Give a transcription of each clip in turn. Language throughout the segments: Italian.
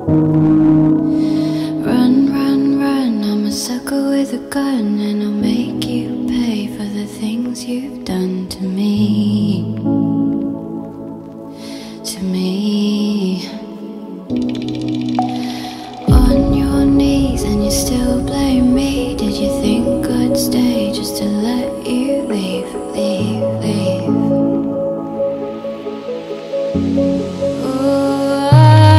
Run, run, run, I'm a sucker with a gun, and I'll make you pay for the things you've done to me. To me. On your knees and you still blame me. Did you think I'd stay just to let you leave, leave, leave? Ooh,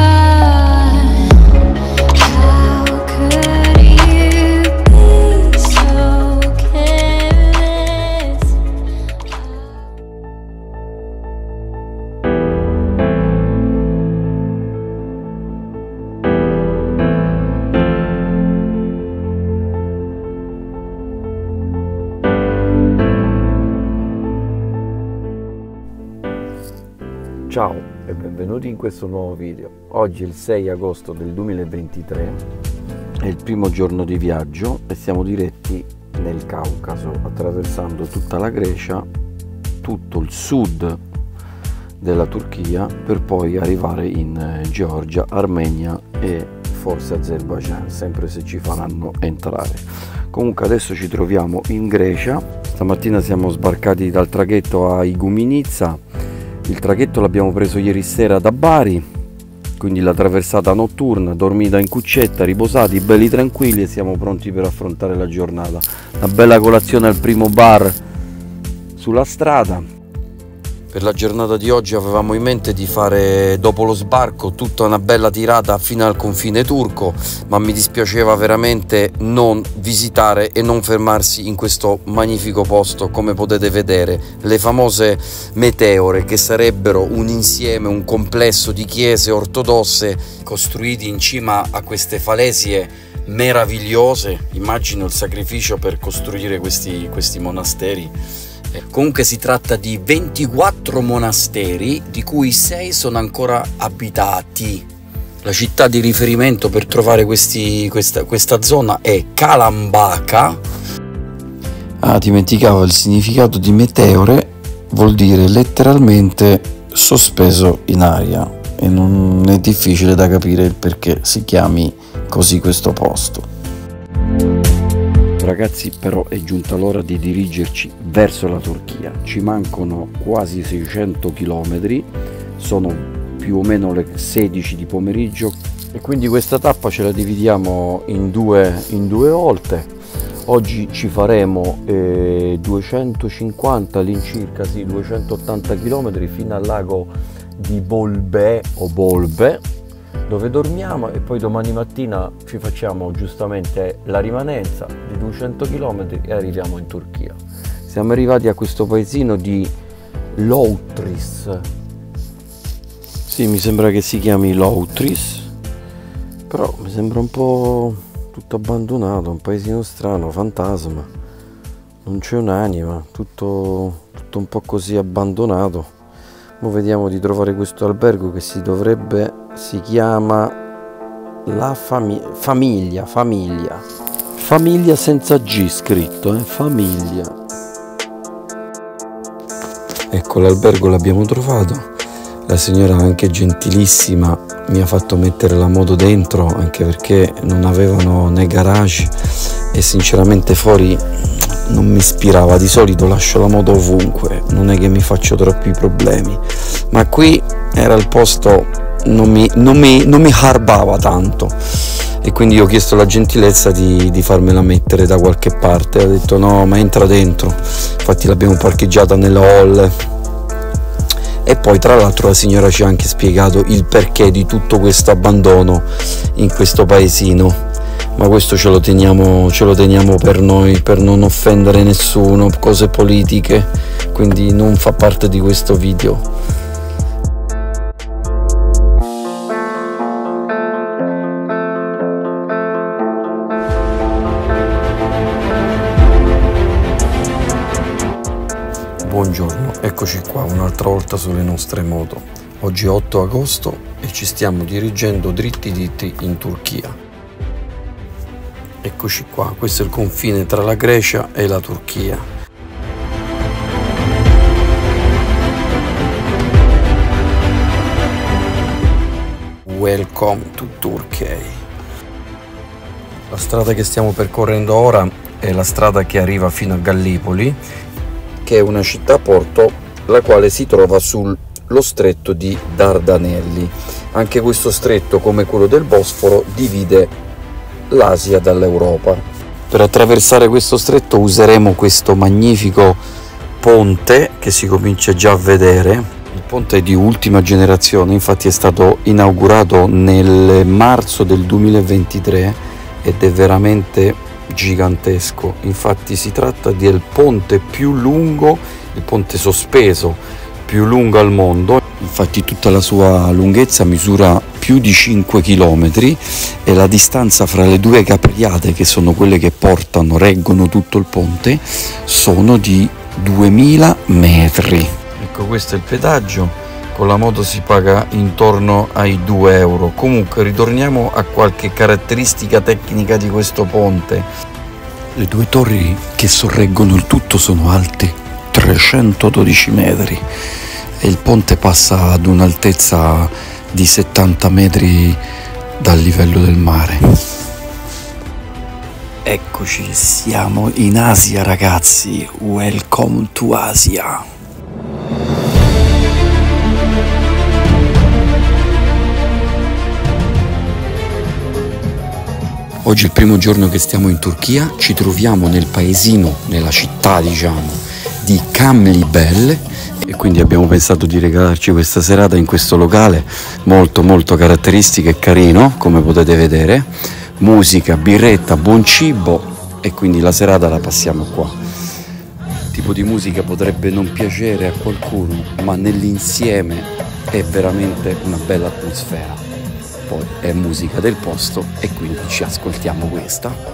how could you be so careless? Ciao e benvenuti in questo nuovo video. Oggi è il 6 agosto del 2023, è il primo giorno di viaggio e siamo diretti nel Caucaso, attraversando tutta la Grecia, tutto il sud della Turchia, per poi arrivare in Georgia, Armenia e forse Azerbaijan, sempre se ci faranno entrare. Comunque adesso ci troviamo in Grecia. Stamattina siamo sbarcati dal traghetto a Igoumenitsa. Il traghetto l'abbiamo preso ieri sera da Bari, quindi la traversata notturna, dormita in cuccetta, riposati, belli tranquilli, e siamo pronti per affrontare la giornata. Una bella colazione al primo bar sulla strada. Per la giornata di oggi avevamo in mente di fare, dopo lo sbarco, tutta una bella tirata fino al confine turco, ma mi dispiaceva veramente non visitare e non fermarsi in questo magnifico posto. Come potete vedere, le famose meteore, che sarebbero un insieme, un complesso di chiese ortodosse costruiti in cima a queste falesie meravigliose. Immagino il sacrificio per costruire questi monasteri. Comunque si tratta di 24 monasteri, di cui 6 sono ancora abitati. La città di riferimento per trovare questa zona è Kalambaka. Dimenticavo il significato di meteore, vuol dire letteralmente sospeso in aria, e non è difficile da capire il perché si chiami così questo posto. Ragazzi, però è giunta l'ora di dirigerci verso la Turchia. Ci mancano quasi 600 km, sono più o meno le 16 di pomeriggio, e quindi questa tappa ce la dividiamo in due volte. Oggi ci faremo 250 all'incirca, sì, 280 km fino al lago di Bolbe o Bolbe, dove dormiamo, e poi domani mattina ci facciamo giustamente la rimanenza di 200 km e arriviamo in Turchia. Siamo arrivati a questo paesino di Loutris. Sì, mi sembra che si chiami Loutris, però mi sembra un po' tutto abbandonato, un paesino strano, fantasma, non c'è un'anima, tutto un po' così abbandonato. Ora vediamo di trovare questo albergo che si chiama la famiglia senza G scritto, famiglia. Ecco, l'albergo l'abbiamo trovato. La signora, anche gentilissima, mi ha fatto mettere la moto dentro, anche perché non avevano né garage e sinceramente fuori non mi ispirava. Di solito lascio la moto ovunque, non è che mi faccio troppi problemi, ma qui era il posto, non mi harbava tanto, e quindi io ho chiesto la gentilezza di farmela mettere da qualche parte. Ha detto no, ma entra dentro. Infatti l'abbiamo parcheggiata nella hall, e poi tra l'altro la signora ci ha anche spiegato il perché di tutto questo abbandono in questo paesino. Ma questo ce lo teniamo per noi, per non offendere nessuno, cose politiche, quindi non fa parte di questo video. Buongiorno, eccoci qua un'altra volta sulle nostre moto. Oggi è 8 agosto e ci stiamo dirigendo dritti in Turchia. Eccoci qua, questo è il confine tra la Grecia e la Turchia. Welcome to Turkey. La strada che stiamo percorrendo ora è la strada che arriva fino a Gallipoli, che è una città-porto la quale si trova sullo stretto di Dardanelli. Anche questo stretto, come quello del Bosforo, divide l'Asia dall'Europa. Per attraversare questo stretto useremo questo magnifico ponte che si comincia già a vedere. Il ponte è di ultima generazione, infatti è stato inaugurato nel marzo del 2023 ed è veramente gigantesco. Infatti si tratta del ponte più lungo, il ponte sospeso più lungo al mondo. Infatti tutta la sua lunghezza misura più di 5 km e la distanza fra le due capriate, che sono quelle che reggono tutto il ponte, sono di 2000 metri. Ecco, questo è il pedaggio. Con la moto si paga intorno ai 2 euro. Comunque ritorniamo a qualche caratteristica tecnica di questo ponte. Le due torri che sorreggono il tutto sono alte 312 metri e il ponte passa ad un'altezza di 70 metri dal livello del mare. Eccoci, siamo in Asia, ragazzi. Welcome to Asia. Oggi è il primo giorno che stiamo in Turchia, ci troviamo nel paesino, nella città diciamo, di Camlibel, e quindi abbiamo pensato di regalarci questa serata in questo locale molto caratteristico e carino, come potete vedere. Musica, birretta, buon cibo, e quindi la serata la passiamo qua. Il tipo di musica potrebbe non piacere a qualcuno, ma nell'insieme è veramente una bella atmosfera. Poi è musica del posto e quindi ci ascoltiamo questa.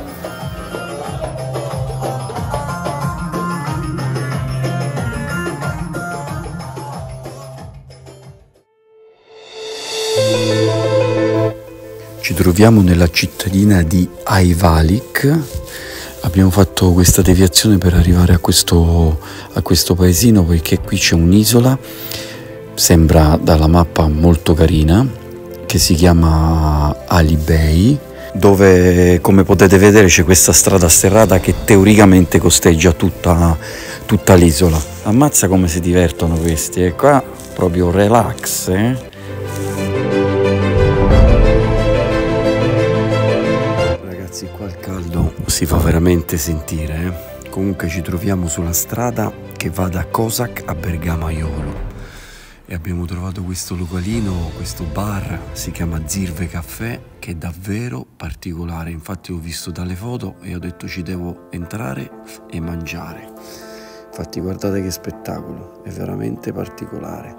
Ci troviamo nella cittadina di Ayvalik. Abbiamo fatto questa deviazione per arrivare a questo paesino, poiché qui c'è un'isola, sembra dalla mappa molto carina, che si chiama Ali Bey, dove, come potete vedere, c'è questa strada sterrata che teoricamente costeggia tutta l'isola. Ammazza come si divertono questi, e qua proprio relax, Ragazzi, qua il caldo si fa veramente sentire, Comunque ci troviamo sulla strada che va da Kosak a Bergamaiolo e abbiamo trovato questo localino, questo bar, si chiama Zirve Caffè, che è davvero particolare. Infatti ho visto dalle foto e ho detto ci devo entrare e mangiare. Infatti guardate che spettacolo, è veramente particolare.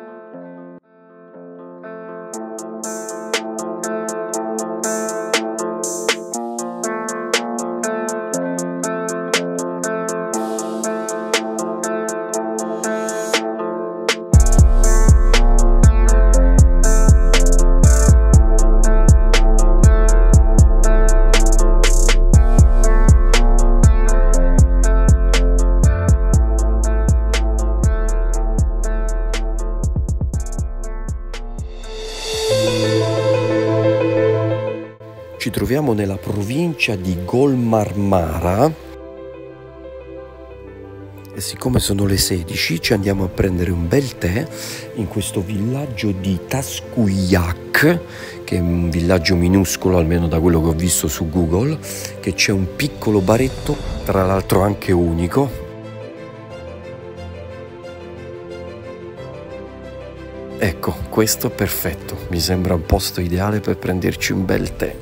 Ci troviamo nella provincia di Golmarmara e siccome sono le 16 ci andiamo a prendere un bel tè in questo villaggio di Taskuyak, che è un villaggio minuscolo, almeno da quello che ho visto su Google, che c'è un piccolo baretto, tra l'altro anche unico. Ecco, questo è perfetto, mi sembra un posto ideale per prenderci un bel tè.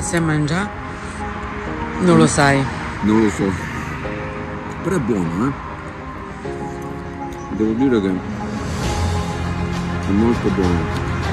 stai a mangiare? Non lo sai. Non lo so. Però è buono, eh? Devo dire che è molto buono.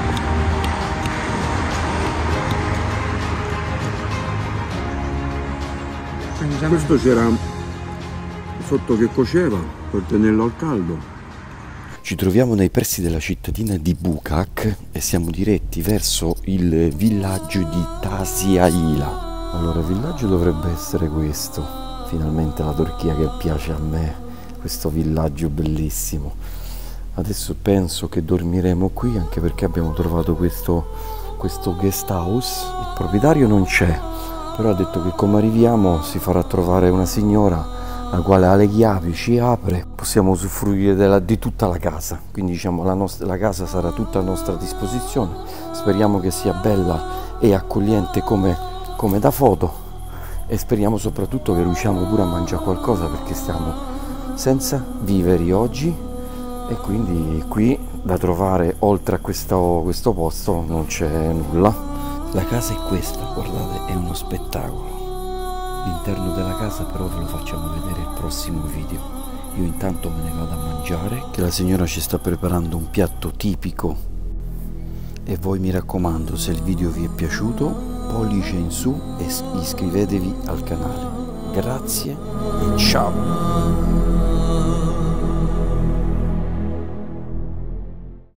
Mangiamo. Questo c'era sotto che coceva per tenerlo al caldo. Ci troviamo nei pressi della cittadina di Bukak e siamo diretti verso il villaggio di Taziaila. Allora, il villaggio dovrebbe essere questo. Finalmente la Turchia che piace a me, questo villaggio bellissimo. Adesso penso che dormiremo qui, anche perché abbiamo trovato questo guest house. Il proprietario non c'è, però ha detto che come arriviamo si farà trovare una signora la quale ha le chiavi, ci apre, possiamo usufruire di tutta la casa, quindi diciamo la casa sarà tutta a nostra disposizione. Speriamo che sia bella e accogliente come da foto, e speriamo soprattutto che riusciamo pure a mangiare qualcosa, perché stiamo senza viveri oggi e quindi qui da trovare, oltre a questo posto, non c'è nulla. La casa è questa, guardate, è uno spettacolo. L'interno della casa però ve lo facciamo vedere il prossimo video. Io intanto me ne vado a mangiare, che la signora ci sta preparando un piatto tipico, e voi mi raccomando, se il video vi è piaciuto, pollice in su e iscrivetevi al canale. Grazie e ciao!